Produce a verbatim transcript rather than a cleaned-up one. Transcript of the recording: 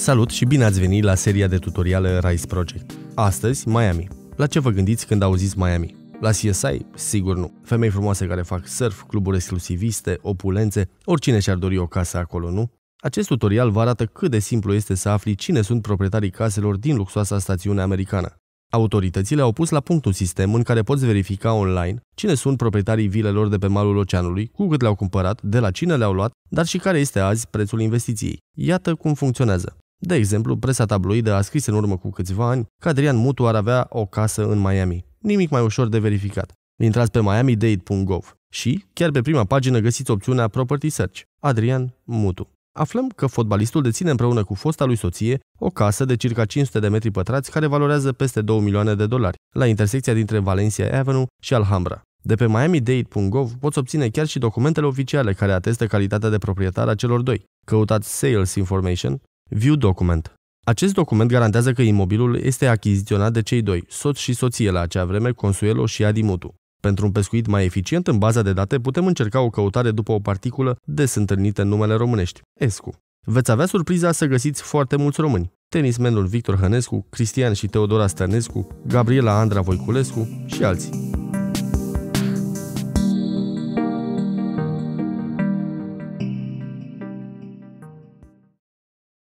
Salut și bine ați venit la seria de tutoriale Rise Project. Astăzi, Miami. La ce vă gândiți când auziți Miami? La C S I? Sigur nu. Femei frumoase care fac surf, cluburi exclusiviste, opulențe, oricine și-ar dori o casă acolo, nu? Acest tutorial vă arată cât de simplu este să afli cine sunt proprietarii caselor din luxoasa stațiune americană. Autoritățile au pus la punct un sistem în care poți verifica online cine sunt proprietarii vilelor de pe malul oceanului, cu cât le-au cumpărat, de la cine le-au luat, dar și care este azi prețul investiției. Iată cum funcționează. De exemplu, presa tabloidă a scris în urmă cu câțiva ani că Adrian Mutu ar avea o casă în Miami. Nimic mai ușor de verificat. Intrați pe miami dade punct gov și, chiar pe prima pagină, găsiți opțiunea Property Search. Adrian Mutu. Aflăm că fotbalistul deține împreună cu fosta lui soție o casă de circa cinci sute de metri pătrați care valorează peste două milioane de dolari, la intersecția dintre Valencia Avenue și Alhambra. De pe miami dade punct gov poți obține chiar și documentele oficiale care atestă calitatea de proprietar a celor doi. Căutați Sales Information, View Document. Acest document garantează că imobilul este achiziționat de cei doi, soț și soție la acea vreme, Consuelo și Adi Mutu. Pentru un pescuit mai eficient în baza de date, putem încerca o căutare după o particulă des întâlnită în numele românești, Escu. Veți avea surpriza să găsiți foarte mulți români. Tenismenul Victor Hănescu, Cristian și Teodora Stănescu, Gabriela Andra Voiculescu și alții.